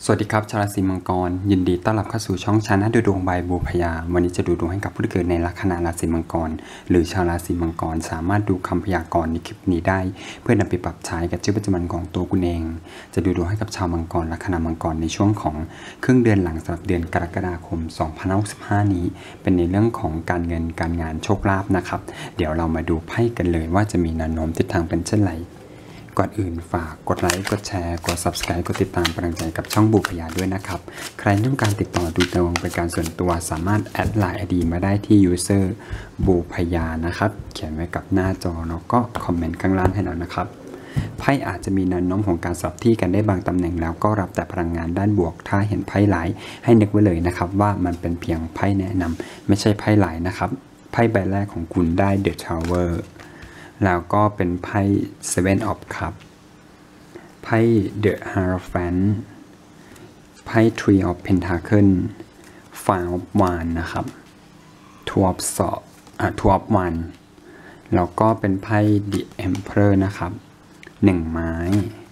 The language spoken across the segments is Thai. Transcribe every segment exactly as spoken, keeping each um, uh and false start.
สวัสดีครับชาวราศีมังกรยินดีต้อนรับเข้าสู่ช่องชานะดูดวงใบบูพยาวันนี้จะดูดวงให้กับผู้ที่เกิดในลัคนาราศีมังกรหรือชาวราศีมังกรสามารถดูคำพยากรณ์ในคลิปนี้ได้เพื่อนำไปปรับใช้กับชีวิตประจำวันของตัวคุณเองจะดูดวงให้กับชาวมังกรลัคนามังกรในช่วงของครึ่งเดือนหลังสำหรับเดือนกรกฎาคมสองพันห้าร้อยหกสิบห้านี้เป็นในเรื่องของการเงินการงานโชคลาภนะครับเดี๋ยวเรามาดูไพ่กันเลยว่าจะมีแนวโน้มทิศทางเป็นเช่นไรก่อนอื่นฝากกดไลค์กดแชร์กด ซับสไครบ์ กดติดตามกำลังใจกับช่องบูพยาด้วยนะครับใครต้องการติดต่อดูดวงเป็นการส่วนตัวสามารถแอดไลน์ ไอ ดี มาได้ที่ ยูเซอร์ บูพยานะครับเขียนไว้กับหน้าจอแล้วก็คอมเมนต์ข้างล่างให้เรานะครับไพ่อาจจะมีแนวโน้มของการสลับที่กันได้บางตำแหน่งแล้วก็รับแต่พลังงานด้านบวกถ้าเห็นไพ่หลายให้นึกไว้เลยนะครับว่ามันเป็นเพียงไพ่แนะนำไม่ใช่ไพ่หลายนะครับไพ่ใบแรกของคุณได้ เดอะ ทาวเวอร์ แล้วก็เป็นไพ่ เซเว่น ออฟ คัพ ไพ่ เดอะ ฮาโรแฟนต์ ไพ่ ทรี ออฟ เพนทาเคิล ไฟว์ ออฟ วาน นะครับ ทู ออฟ สอบ อ่ะ ทู ออฟ วัน แล้วก็เป็นไพ่ ดิ เอ็มเพอเรอร์ นะครับหนึ่งไม้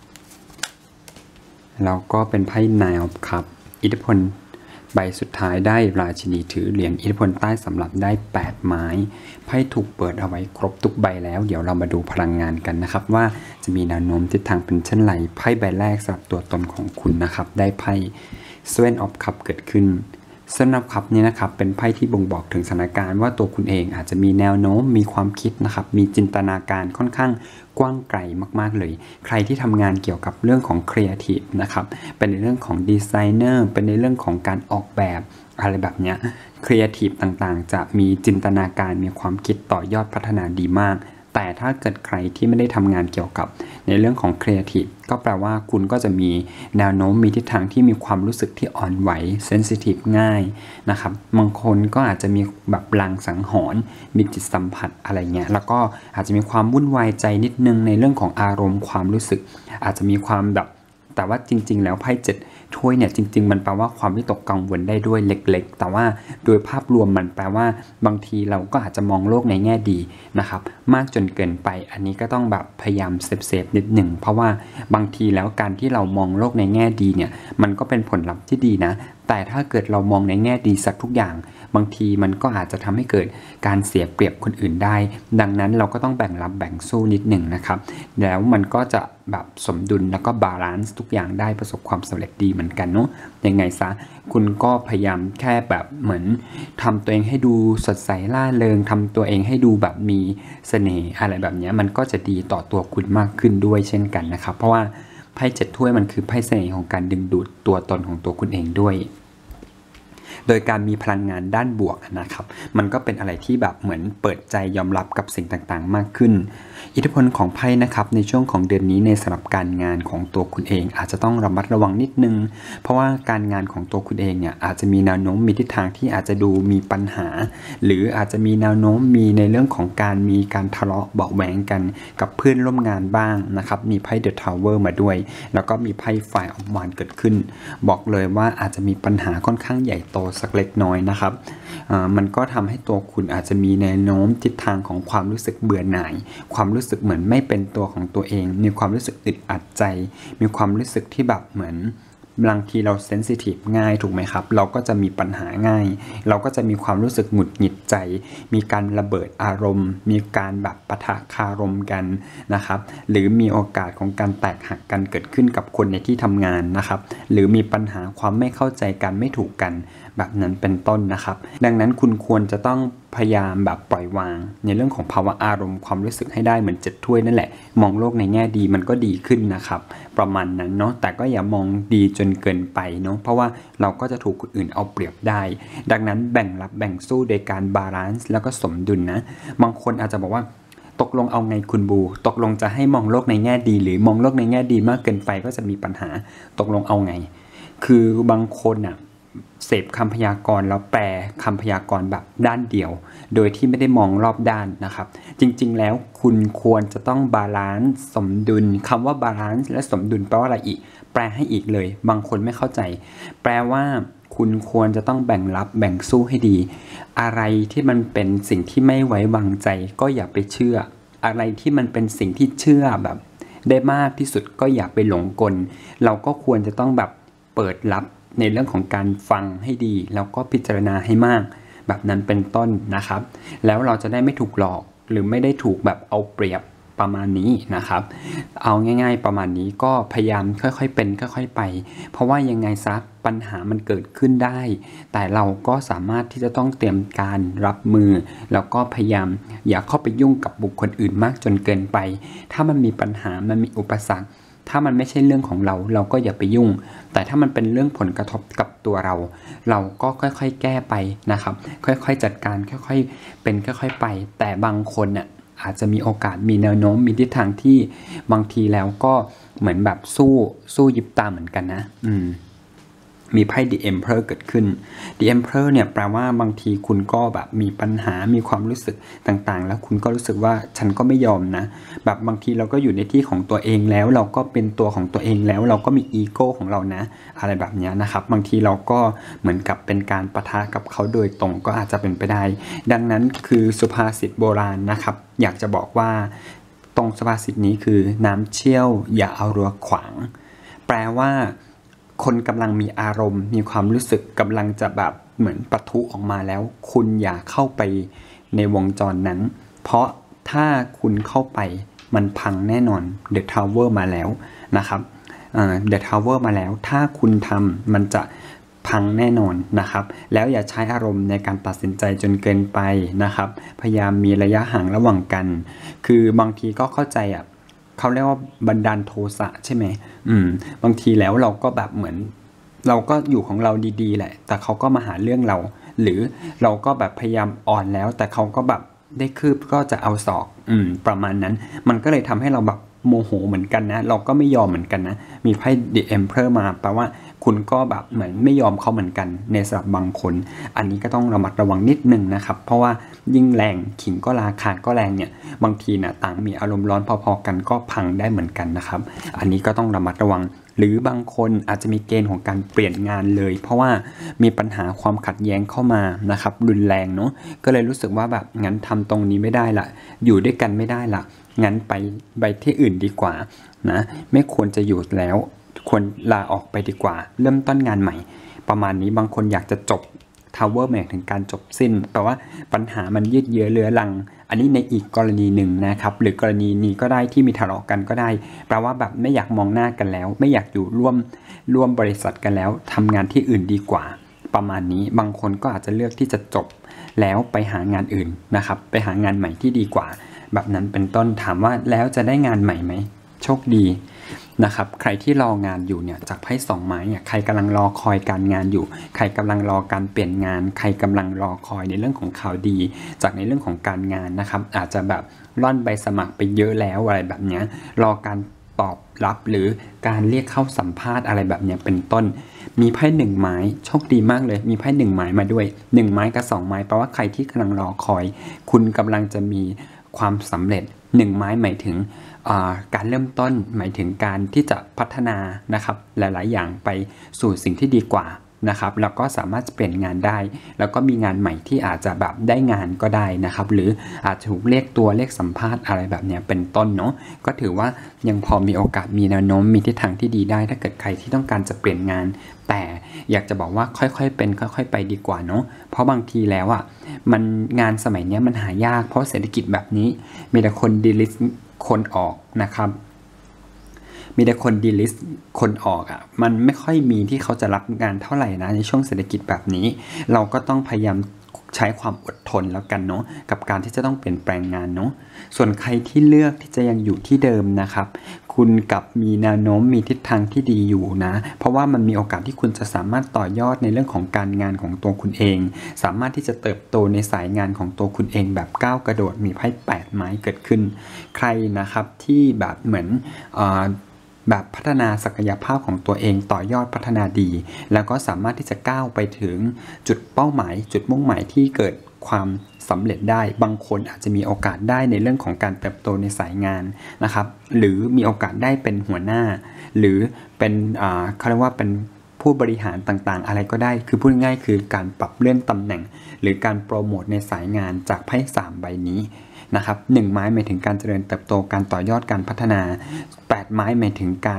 แล้วก็เป็นไพ่ ไนน์ ออฟ คัพ อิทธิพลใบสุดท้ายได้ราชินีถือเหรียญอิทธิพลใต้สำหรับได้แปดไม้ไพ่ถูกเปิดเอาไว้ครบทุกใบแล้วเดี๋ยวเรามาดูพลังงานกันนะครับว่าจะมีแนวโน้มทิศทางเป็นเช่นไรไพ่ใบแรกสำหรับตัวตนของคุณนะครับได้ไพ่ เซเว่น ออฟ คัพ เกิดขึ้นเซเว่น ออฟ คัพ นี้นะครับเป็นไพ่ที่บ่งบอกถึงสถานการณ์ว่าตัวคุณเองอาจจะมีแนวโน้มมีความคิดนะครับมีจินตนาการค่อนข้างกว้างไกลมากๆเลยใครที่ทำงานเกี่ยวกับเรื่องของครีเอทีฟนะครับเป็นในเรื่องของดีไซเนอร์เป็นในเรื่องของการออกแบบอะไรแบบเนี้ยครีเอทีฟต่างๆจะมีจินตนาการมีความคิดต่อยอดพัฒนาดีมากแต่ถ้าเกิดใครที่ไม่ได้ทำงานเกี่ยวกับในเรื่องของครีเอทีฟก็แปลว่าคุณก็จะมีแนวโน้มมีทิศทางที่มีความรู้สึกที่อ่อนไหวเซนซิทีฟง่ายนะครับบางคนก็อาจจะมีแบบลางสังหรณ์มีจิตสัมผัสอะไรเงี้ยแล้วก็อาจจะมีความวุ่นวายใจนิดนึงในเรื่องของอารมณ์ความรู้สึกอาจจะมีความแบบแต่ว่าจริงๆแล้วไพ่เจ็ดถ้วยเนี่ยจริงๆมันแปลว่าความวิตกกังวลได้ด้วยเล็กๆแต่ว่าโดยภาพรวมมันแปลว่าบางทีเราก็อาจจะมองโลกในแง่ดีนะครับมากจนเกินไปอันนี้ก็ต้องแบบพยายามเซฟๆนิดหนึ่งเพราะว่าบางทีแล้วการที่เรามองโลกในแง่ดีเนี่ยมันก็เป็นผลลัพธ์ที่ดีนะแต่ถ้าเกิดเรามองในแง่ดีสักทุกอย่างบางทีมันก็อาจจะทำให้เกิดการเสียเปรียบคนอื่นได้ดังนั้นเราก็ต้องแบ่งรับแบ่งสู้นิดหนึ่งนะครับแล้วมันก็จะแบบสมดุลแล้วก็บาลานซ์ทุกอย่างได้ประสบความสำเร็จดีเหมือนกันเนาะยังไงซะคุณก็พยายามแค่แบบเหมือนทำตัวเองให้ดูสดใสล่าเริงทำตัวเองให้ดูแบบมีเสน่ห์อะไรแบบนี้มันก็จะดีต่อตัวคุณมากขึ้นด้วยเช่นกันนะครับเพราะว่าไพ่เจ็ดถ้วยมันคือไพ่เสน่ห์ของการดึงดูดตัวตนของตัวคุณเองด้วยโดยการมีพลังงานด้านบวกนะครับมันก็เป็นอะไรที่แบบเหมือนเปิดใจยอมรับกับสิ่งต่างๆมากขึ้นอิทธิพลของไพ่นะครับในช่วงของเดือนนี้ในสำหรับการงานของตัวคุณเองอาจจะต้องระมัดระวังนิดนึงเพราะว่าการงานของตัวคุณเองเนี่ยอาจจะมีแนวโน้มมีทิศทางที่อาจจะดูมีปัญหาหรืออาจจะมีแนวโน้มมีในเรื่องของการมีการทะเลาะเบาะแหวงกันกับเพื่อนร่วมงานบ้างนะครับมีไพ่ เดอะ ทาวเวอร์ มาด้วยแล้วก็มีไพ่ ไฟว์ ออฟ วัน เกิดขึ้นบอกเลยว่าอาจจะมีปัญหาค่อนข้างใหญ่โตสักเล็กน้อยนะครับมันก็ทำให้ตัวคุณอาจจะมีแนวโน้มทิศทางของความรู้สึกเบื่อหน่ายความรู้สึกเหมือนไม่เป็นตัวของตัวเองมีความรู้สึกอึดอัดใจมีความรู้สึกที่แบบเหมือนบางทีเราเซนซิทีฟง่ายถูกไหมครับเราก็จะมีปัญหาง่ายเราก็จะมีความรู้สึกหงุดหงิดใจมีการระเบิดอารมณ์มีการแบบปะทะคารมกันนะครับหรือมีโอกาสของการแตกหักกันเกิดขึ้นกับคนในที่ทำงานนะครับหรือมีปัญหาความไม่เข้าใจกันไม่ถูกกันแบบนั้นเป็นต้นนะครับดังนั้นคุณควรจะต้องพยายามแบบปล่อยวางในเรื่องของภาวะอารมณ์ความรู้สึกให้ได้เหมือนเจ็ดถ้วยนั่นแหละมองโลกในแง่ดีมันก็ดีขึ้นนะครับประมาณนั้นเนาะแต่ก็อย่ามองดีจนเกินไปเนาะเพราะว่าเราก็จะถูกคนอื่นเอาเปรียบได้ดังนั้นแบ่งรับแบ่งสู้โดยการบาลานซ์แล้วก็สมดุลนะบางคนอาจจะบอกว่าตกลงเอาไงคุณบูตกลงจะให้มองโลกในแง่ดีหรือมองโลกในแง่ดีมากเกินไปก็จะมีปัญหาตกลงเอาไงคือบางคนอ่ะเสพคำพยากรณ์แล้วแปลคำพยากรณ์แบบด้านเดียวโดยที่ไม่ได้มองรอบด้านนะครับจริงๆแล้วคุณควรจะต้องบาลานซ์สมดุลคำว่าบาลานซ์และสมดุลแปลว่าอะไรอีกแปลให้อีกเลยบางคนไม่เข้าใจแปลว่าคุณควรจะต้องแบ่งรับแบ่งสู้ให้ดีอะไรที่มันเป็นสิ่งที่ไม่ไว้วางใจก็อย่าไปเชื่ออะไรที่มันเป็นสิ่งที่เชื่อแบบได้มากที่สุดก็อย่าไปหลงกลเราก็ควรจะต้องแบบเปิดรับในเรื่องของการฟังให้ดีแล้วก็พิจารณาให้มากแบบนั้นเป็นต้นนะครับแล้วเราจะได้ไม่ถูกหลอกหรือไม่ได้ถูกแบบเอาเปรียบประมาณนี้นะครับเอาง่ายๆประมาณนี้ก็พยายามค่อยๆเป็นค่อยๆไปเพราะว่ายังไงซะปัญหามันเกิดขึ้นได้แต่เราก็สามารถที่จะต้องเตรียมการรับมือแล้วก็พยายามอย่าเข้าไปยุ่งกับบุคคลอื่นมากจนเกินไปถ้ามันมีปัญหามันมีอุปสรรคถ้ามันไม่ใช่เรื่องของเราเราก็อย่าไปยุ่งแต่ถ้ามันเป็นเรื่องผลกระทบกับตัวเราเราก็ค่อยๆแก้ไปนะครับค่อยๆจัดการค่อยๆเป็นค่อยๆไปแต่บางคนเนี่ยอาจจะมีโอกาสมีแนวโน้มมีทิศทางที่บางทีแล้วก็เหมือนแบบสู้สู้ยิบตาเหมือนกันนะอืมมีไพ่ The Emperor เกิดขึ้น The Emperor เนี่ยแปลว่าบางทีคุณก็แบบมีปัญหามีความรู้สึกต่างๆแล้วคุณก็รู้สึกว่าฉันก็ไม่ยอมนะแบบบางทีเราก็อยู่ในที่ของตัวเองแล้วเราก็เป็นตัวของตัวเองแล้วเราก็มีอีโก้ของเรานะอะไรแบบนี้นะครับบางทีเราก็เหมือนกับเป็นการปะทะกับเขาโดยตรงก็อาจจะเป็นไปได้ดังนั้นคือสุภาษิตโบราณนะครับอยากจะบอกว่าตรงสุภาษิตนี้คือน้ำเชี่ยวอย่าเอารั้วขวางแปลว่าคนกำลังมีอารมณ์มีความรู้สึกกำลังจะแบบเหมือนปะทุออกมาแล้วคุณอย่าเข้าไปในวงจรนั้นเพราะถ้าคุณเข้าไปมันพังแน่นอน The Tower มาแล้วนะครับเอ่อ The Tower มาแล้วถ้าคุณทำมันจะพังแน่นอนนะครับแล้วอย่าใช้อารมณ์ในการตัดสินใจจนเกินไปนะครับพยายามมีระยะห่างระหว่างกันคือบางทีก็เข้าใจอ่ะเขาเรียกว่าบันดาลโทสะใช่ไหมอืมบางทีแล้วเราก็แบบเหมือนเราก็อยู่ของเราดีๆแหละแต่เขาก็มาหาเรื่องเราหรือเราก็แบบพยายามอ่อนแล้วแต่เขาก็แบบได้คืบก็จะเอาศอกอืมประมาณนั้นมันก็เลยทำให้เราแบบโมโหเหมือนกันนะเราก็ไม่ยอมเหมือนกันนะมีไพ่ The Emperor มาแปลว่าคุณก็แบบเหมือนไม่ยอมเขาเหมือนกันในสำหรับบางคนอันนี้ก็ต้องระมัดระวังนิดนึงนะครับเพราะว่ายิ่งแรงขิงก็ราขาดก็แรงเนี่ยบางทีนะต่างมีอารมณ์ร้อนพอๆกันก็พังได้เหมือนกันนะครับอันนี้ก็ต้องระมัดระวังหรือบางคนอาจจะมีเกณฑ์ของการเปลี่ยนงานเลยเพราะว่ามีปัญหาความขัดแย้งเข้ามานะครับรุนแรงเนาะก็เลยรู้สึกว่าแบบงั้นทำตรงนี้ไม่ได้ละอยู่ด้วยกันไม่ได้ละงั้นไปไปที่อื่นดีกว่านะไม่ควรจะอยู่แล้วควรลาออกไปดีกว่าเริ่มต้นงานใหม่ประมาณนี้บางคนอยากจะจบ Tower หมายถึงการจบสิ้นแปลว่าปัญหามันยืดเยื้อเรื้อรังอันนี้ในอีกกรณีหนึ่งนะครับหรือกรณีนี้ก็ได้ที่มีทะเลาะกันก็ได้แปลว่าแบบไม่อยากมองหน้ากันแล้วไม่อยากอยู่ร่วมร่วมบริษัทกันแล้วทำงานที่อื่นดีกว่าประมาณนี้บางคนก็อาจจะเลือกที่จะจบแล้วไปหางานอื่นนะครับไปหางานใหม่ที่ดีกว่าแบบนั้นเป็นต้นถามว่าแล้วจะได้งานใหม่ไหมโชคดีนะครับใครที่รองานอยู่เนี่ยจากไพ่สองไม้เนี่ยใครกำลังรอคอยการงานอยู่ใครกำลังรอการเปลี่ยนงานใครกำลังรอคอยในเรื่องของข่าวดีจากในเรื่องของการงานนะครับอาจจะแบบร่อนใบสมัครไปเยอะแล้วอะไรแบบนี้รอการตอบรับหรือการเรียกเข้าสัมภาษณ์อะไรแบบนี้เป็นต้นมีไพ่หนึ่งไม้โชคดีมากเลยมีไพ่หนึ่งไม้มาด้วยหนึ่งไม้กับสองไม้แปลว่าใครที่กำลังรอคอยคุณกำลังจะมีความสำเร็จหนึ่งไม้หมายถึงการเริ่มต้นหมายถึงการที่จะพัฒนานะครับหลายๆอย่างไปสู่สิ่งที่ดีกว่านะครับแล้วก็สามารถเปลี่ยนงานได้แล้วก็มีงานใหม่ที่อาจจะแบบได้งานก็ได้นะครับหรืออาจจะถูกเรียกตัวเรียกสัมภาษณ์อะไรแบบนี้เป็นต้นเนาะก็ถือว่ายังพอมีโอกาสมีแนวโน้มมีทิศทางที่ดีได้ถ้าเกิดใครที่ต้องการจะเปลี่ยนงานแต่อยากจะบอกว่าค่อยๆเป็นค่อยๆไปดีกว่าเนาะเพราะบางทีแล้วอ่ะมันงานสมัยนี้มันหายากเพราะเศรษฐกิจแบบนี้มีแต่คนดีลิสคนออกนะครับมีแต่คนดีลิสคนออกอ่ะมันไม่ค่อยมีที่เขาจะรับงานเท่าไหร่นะในช่วงเศรษฐกิจแบบนี้เราก็ต้องพยายามใช้ความอดทนแล้วกันเนาะกับการที่จะต้องเปลี่ยนแปลงงานเนาะส่วนใครที่เลือกที่จะยังอยู่ที่เดิมนะครับคุณกับมีแนวโน้มมีทิศทางที่ดีอยู่นะเพราะว่ามันมีโอกาสที่คุณจะสามารถต่อยอดในเรื่องของการงานของตัวคุณเองสามารถที่จะเติบโตในสายงานของตัวคุณเองแบบก้าวกระโดดมีไพ่แปดไม้เกิดขึ้นใครนะครับที่แบบเหมือนอ่าแบบพัฒนาศักยภาพของตัวเองต่อยอดพัฒนาดีแล้วก็สามารถที่จะก้าวไปถึงจุดเป้าหมายจุดมุ่งหมายที่เกิดความสำเร็จได้บางคนอาจจะมีโอกาสได้ในเรื่องของการเติบโตในสายงานนะครับหรือมีโอกาสได้เป็นหัวหน้าหรือเป็นอ่าเขาเรียกว่าเป็นผู้บริหารต่างๆอะไรก็ได้คือพูดง่ายๆคือการปรับเลื่อนตำแหน่งหรือการโปรโมทในสายงานจากไพ่สามใบนี้นะครับหนึ่งไม้หมายถึงการเจริญเติบโตการต่อยอดการพัฒนาแปดไม้หมายถึงการ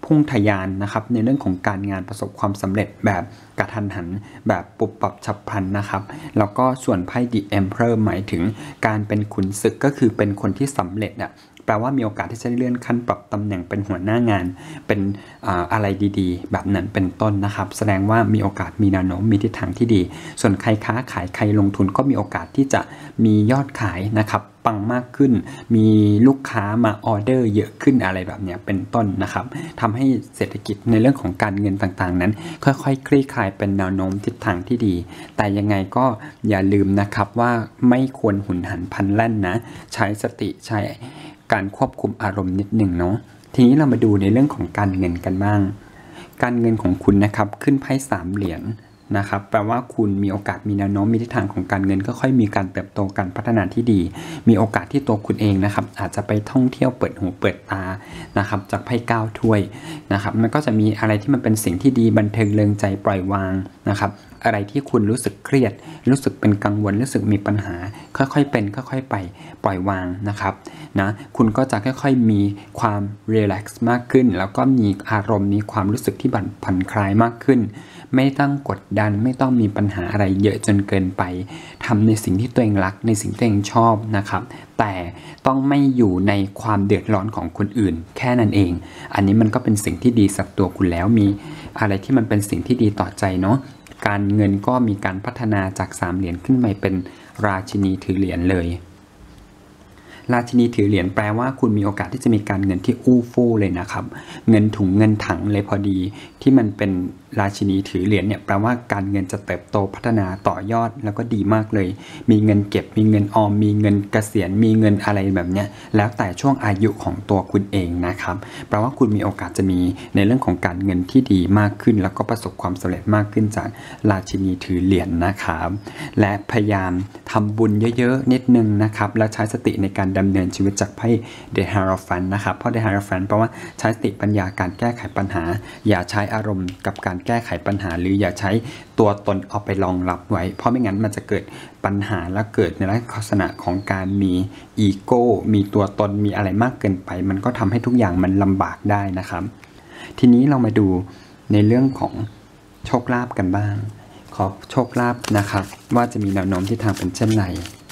พุ่งทะยานนะครับในเรื่องของการงานประสบความสำเร็จแบบกระทันหันแบบปุบปับฉับพลันนะครับแล้วก็ส่วนไพ่ The Emperor หมายถึงการเป็นขุนศึกก็คือเป็นคนที่สำเร็จอ่ะแปลว่ามีโอกาสที่จะเลื่อนขั้นปรับตำแหน่งเป็นหัวหน้างานเป็น อ, อะไรดีๆแบบนั้นเป็นต้นนะครับแสดงว่ามีโอกาสมีแนวโน้มมีทิศทางที่ดีส่วนใครค้าขายใครลงทุนก็มีโอกาสที่จะมียอดขายนะครับปังมากขึ้นมีลูกค้ามาออเดอร์เยอะขึ้นอะไรแบบนี้เป็นต้นนะครับทำให้เศรษฐกิจในเรื่องของการเงินต่างๆนั้นค่อยๆคลี่คลายเป็นแนวโน้มทิศทางที่ดีแต่ยังไงก็อย่าลืมนะครับว่าไม่ควรหุนหันพลันแล่นนะใช้สติใช้การควบคุมอารมณ์นิดหนึ่งเนาะทีนี้เรามาดูในเรื่องของการเงินกันบ้างการเงินของคุณนะครับขึ้นไพ่สามเหรียญนะครับแปลว่าคุณมีโอกาสมีแนวโน้มมีทิศทางของการเงินก็ค่อยมีการเติบโตการพัฒนาที่ดีมีโอกาสที่ตัวคุณเองนะครับอาจจะไปท่องเที่ยวเปิดหูเปิดตานะครับจากไพ่เก้าถ้วยนะครับมันก็จะมีอะไรที่มันเป็นสิ่งที่ดีบันเทิงเริงใจปล่อยวางนะครับอะไรที่คุณรู้สึกเครียดรู้สึกเป็นกังวลรู้สึกมีปัญหาค่อยๆเป็นค่อยๆไปปล่อยวางนะครับนะคุณก็จะค่อยๆมีความรีแลกซ์มากขึ้นแล้วก็มีอารมณ์มีความรู้สึกที่ผ่อนคลายมากขึ้นไม่ต้องกดดันไม่ต้องมีปัญหาอะไรเยอะจนเกินไปทำในสิ่งที่ตัวเองรักในสิ่งที่ตัวเองชอบนะครับแต่ต้องไม่อยู่ในความเดือดร้อนของคนอื่นแค่นั้นเองอันนี้มันก็เป็นสิ่งที่ดีสักตัวคุณแล้วมีอะไรที่มันเป็นสิ่งที่ดีต่อใจเนาะการเงินก็มีการพัฒนาจากสามเหรียญขึ้นมาเป็นราชินีถือเหรียญเลยราชินีถือเหรียญแปลว่าคุณมีโอกาสที่จะมีการเงินที่อู้ฟู่เลยนะครับเงินถุงเงินถังเลยพอดีที่มันเป็นราชินีถือเหรียญเนี่ยแปลว่าการเงินจะเติบโตพัฒนาต่อยอดแล้วก็ดีมากเลยมีเงินเก็บมีเงินออมมีเงินเกษียณมีเงินอะไรแบบเนี้ยแล้วแต่ช่วงอายุของตัวคุณเองนะครับแปลว่าคุณมีโอกาสจะมีในเรื่องของการเงินที่ดีมากขึ้นแล้วก็ประสบความสำเร็จมากขึ้นจากราชินีถือเหรียญนะครับและพยายามทำบุญเยอะๆนิดนึงนะครับแล้วใช้สติในการดำเนินชีวิตจากไพ่ The Hierophant นะครับเพราะ The Hierophant แปลว่าใช้สติปัญญาการแก้ไขปัญหาอย่าใช้อารมณ์กับการแก้ไขปัญหาหรืออย่าใช้ตัวตนเอาไปรองรับไว้เพราะไม่งั้นมันจะเกิดปัญหาและเกิดในลักษณะของการมีอีโก้มีตัวตนมีอะไรมากเกินไปมันก็ทำให้ทุกอย่างมันลำบากได้นะครับทีนี้เรามาดูในเรื่องของโชคลาภกันบ้างขอโชคลาภนะครับว่าจะมีแนวโน้มที่ทางเป็นเช่นไร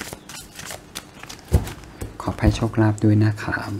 ขอไพ่โชคลาภด้วยนะครับ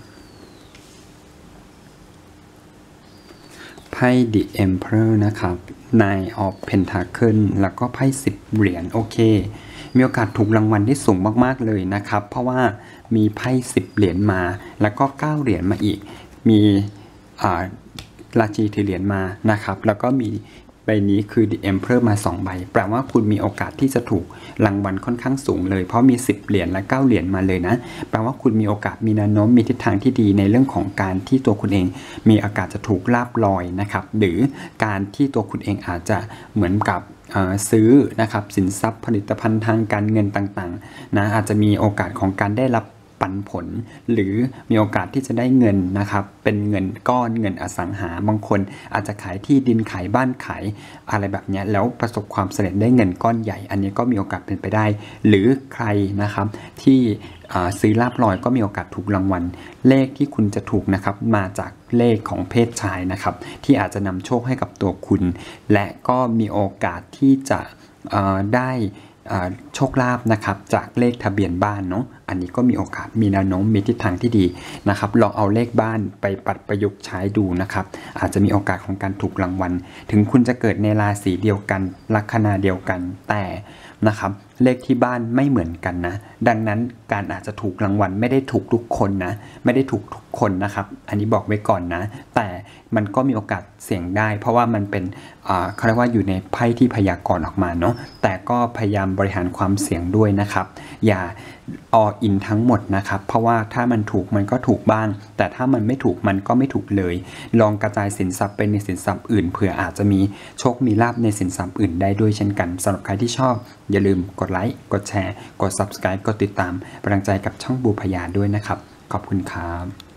ไพ่ The Emperor นะครับ Nine of Pentacles แล้วก็ไพ่สิบเหรียญโอเคมีโอกาสถูกรางวัลที่สูงมากๆเลยนะครับเพราะว่ามีไพ่สิบเหรียญมาแล้วก็เก้าเหรียญมาอีกมีราชินีถือเหรียญมานะครับแล้วก็มีใบนี้คือ The Emperor มาสองใบแปลว่าคุณมีโอกาสที่จะถูกรางวัลค่อนข้างสูงเลยเพราะมีสิบเหรียญและเก้าเหรียญมาเลยนะแปลว่าคุณมีโอกาสมีแนวโน้มมีทิศทางที่ดีในเรื่องของการที่ตัวคุณเองมีโอกาสจะถูกลาภลอยนะครับหรือการที่ตัวคุณเองอาจจะเหมือนกับซื้อนะครับสินทรัพย์ผลิตภัณฑ์ทางการเงินต่างๆนะอาจจะมีโอกาสของการได้รับปันผลหรือมีโอกาสที่จะได้เงินนะครับเป็นเงินก้อนเงินอสังหาบางคนอาจจะขายที่ดินขายบ้านขายอะไรแบบนี้แล้วประสบความสำเร็จได้เงินก้อนใหญ่อันนี้ก็มีโอกาสเป็นไปได้หรือใครนะครับที่ซื้อลาภลอยก็มีโอกาสถูกรางวัลเลขที่คุณจะถูกนะครับมาจากเลขของเพศชายนะครับที่อาจจะนำโชคให้กับตัวคุณและก็มีโอกาสที่จะได้โชคลาภนะครับจากเลขทะเบียนบ้านเนาะอันนี้ก็มีโอกาสมีแนวโน้มมีทิศทางที่ดีนะครับลองเอาเลขบ้านไปปัดประยุกต์ใช้ดูนะครับอาจจะมีโอกาสของการถูกรางวัลถึงคุณจะเกิดในราศีเดียวกันลัคนาเดียวกันแต่นะครับเลขที่บ้านไม่เหมือนกันนะดังนั้นการอาจจะถูกรางวัลไม่ได้ถูกทุกคนนะไม่ได้ถูกทุกคนนะครับอันนี้บอกไว้ก่อนนะแต่มันก็มีโอกาสเสี่ยงได้เพราะว่ามันเป็นเขาเรียกว่าอยู่ในไพ่ที่พยากรณ์ออกมาเนาะแต่ก็พยายามบริหารความเสี่ยงด้วยนะครับอย่าอออินทั้งหมดนะครับเพราะว่าถ้ามันถูกมันก็ถูกบ้างแต่ถ้ามันไม่ถูกมันก็ไม่ถูกเลยลองกระจายสินทรัพย์ไปในสินทรัพย์อื่นเผื่ออาจจะมีโชคมีลาภในสินทรัพย์อื่นได้ด้วยเช่นกันสำหรับใครที่ชอบอย่าลืมกดไลค์กดแชร์กด ซับสไครบ์ กดติดตามเป็นกำลังใจกับช่องบูพยาด้วยนะครับขอบคุณครับ